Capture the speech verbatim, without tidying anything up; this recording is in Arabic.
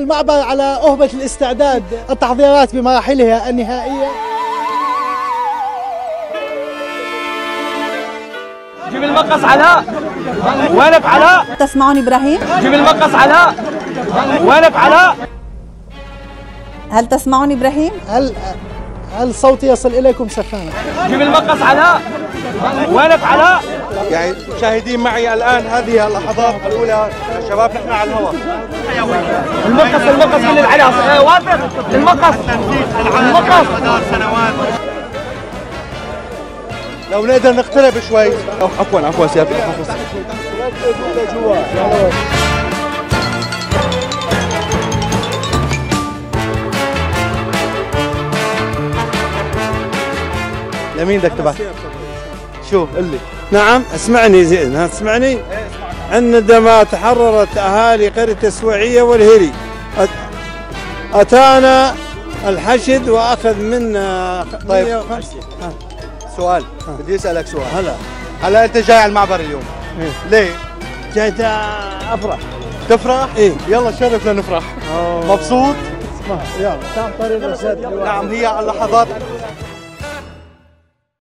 المعبر على أهبة الاستعداد، التحضيرات بمراحلها النهائية. جيب المقص علاء. وينك علاء؟ تسمعني إبراهيم؟ جيب المقص علاء. وينك علاء؟ هل تسمعني إبراهيم؟ هل هل صوتي يصل إليكم سخانة؟ جيب المقص علاء. وينك علاء؟ يعني مشاهدين معي الآن هذه اللحظات الأولى. شباب نحن على الهواء. المقص المقص من العلاء واثق. المقص المقص. لو نقدر نقترب شوي. أو عفوا عفوا سيادة المحافظ. لمين بدك تبعت؟ شو قل لي. نعم اسمعني زين، ها تسمعني؟ عندما تحررت اهالي قرية السويعية والهري اتانا الحشد واخذ منا. طيب سؤال، بدي اسالك سؤال. هلا هلا انت جاي على المعبر اليوم. إيه؟ ليه؟ جاي افرح. تفرح؟ ايه يلا شرفنا نفرح. أوه. مبسوط؟ يلا تعال طريق. نعم، هي اللحظات